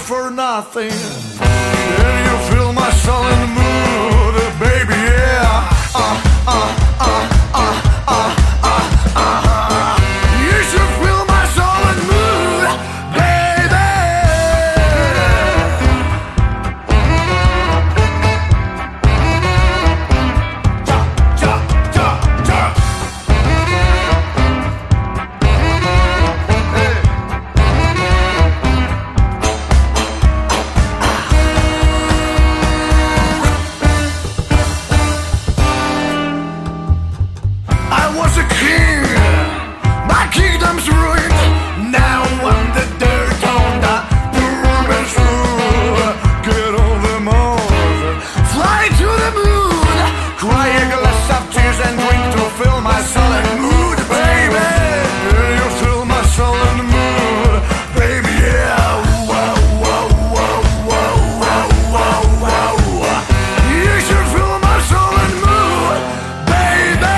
for nothing. Can you feel my soul in the mood, baby? Yeah. You should feel my soul in the mood, baby. Ja, ja, ja, ja. I was a king, my kingdom's ruined. Now I'm the dirt on the Romans rule. Get on the moon, fly to the moon, cry a glass of tears and drink to fill my soul and mood, baby. Can you feel my soul in the mood, baby? Yeah. Whoa, whoa, whoa, whoa, whoa, whoa, whoa. You should feel my soul in the mood, baby.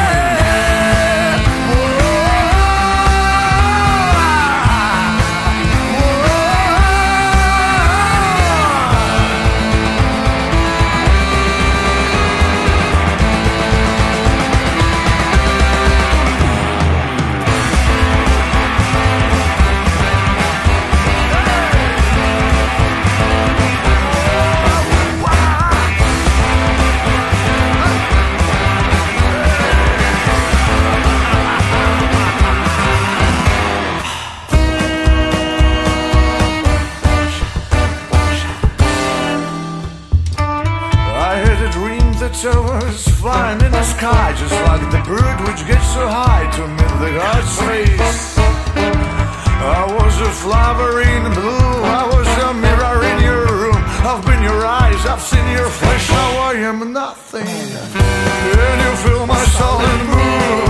I had a dream that I was flying in the sky, just like the bird which gets so high to meet the God's face. I was a flower in blue, I was a mirror in your room. I've been your eyes, I've seen your flesh, now I am nothing. Can you feel my soul in the moon?